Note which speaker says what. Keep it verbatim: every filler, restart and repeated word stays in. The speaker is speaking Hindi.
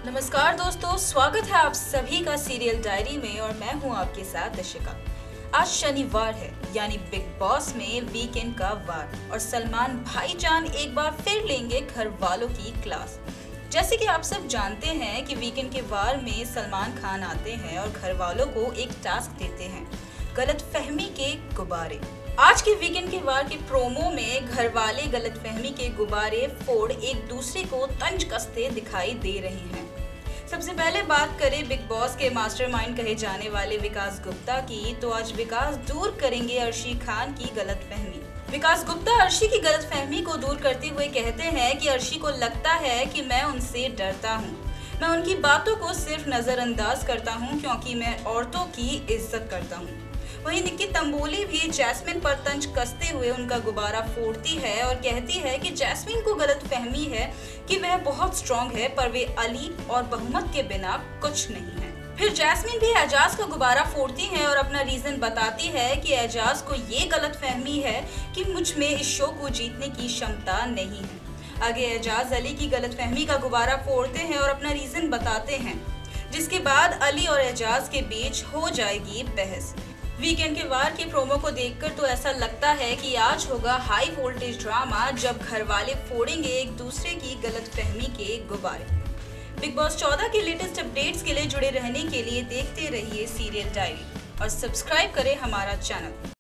Speaker 1: नमस्कार दोस्तों, स्वागत है आप सभी का सीरियल डायरी में और मैं हूं आपके साथ दशिका। आज शनिवार है यानी बिग बॉस में वीकेंड का वार और सलमान भाईजान एक बार फिर लेंगे घर वालों की क्लास। जैसे कि आप सब जानते हैं कि वीकेंड के वार में सलमान खान आते हैं और घर वालों को एक टास्क देते हैं, गलतफहमी के गुब्बारे। आज के वीकेंड के वार के प्रोमो में घर वाले गलतफहमी के गुब्बारे फोड़ एक दूसरे को तंज कसते दिखाई दे रहे हैं। सबसे पहले बात करें बिग बॉस के मास्टरमाइंड कहे जाने वाले विकास गुप्ता की, तो आज विकास दूर करेंगे अर्शी खान की गलतफहमी। विकास गुप्ता अर्शी की गलतफहमी को दूर करते हुए कहते हैं कि अर्शी को लगता है कि मैं उनसे डरता हूँ, मैं उनकी बातों को सिर्फ नजरअंदाज करता हूँ क्योंकि मैं औरतों की इज्जत करता हूँ। वहीं निक्की तंबोली भी जैस्मिन पर तंज कसते हुए उनका गुब्बारा फोड़ती है और कहती है कि जैस्मिन को गलतफहमी है कि वह बहुत स्ट्रांग है पर वे अली और बहुमत के बिना कुछ नहीं है। फिर जैस्मिन भी एजाज का गुब्बारा फोड़ती है और अपना रीजन बताती है कि एजाज को ये गलतफहमी है कि मुझ में इस शो को जीतने की क्षमता नहीं है। आगे एजाज अली की गलतफहमी का गुब्बारा फोड़ते हैं और अपना रीजन बताते हैं, जिसके बाद अली और एजाज के बीच हो जाएगी बहस। वीकेंड के वार के प्रोमो को देखकर तो ऐसा लगता है कि आज होगा हाई वोल्टेज ड्रामा, जब घर वाले फोड़ेंगे एक दूसरे की गलतफहमी के गुब्बारे। बिग बॉस चौदह के लेटेस्ट अपडेट्स के लिए जुड़े रहने के लिए देखते रहिए सीरियल डायरी और सब्सक्राइब करें हमारा चैनल।